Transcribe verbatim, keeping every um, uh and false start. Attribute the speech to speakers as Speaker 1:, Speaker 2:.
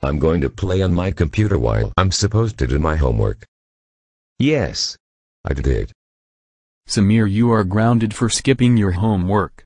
Speaker 1: I'm going to play on my computer while I'm supposed to do my homework. Yes. I did it.
Speaker 2: Samir, you are grounded for skipping your homework.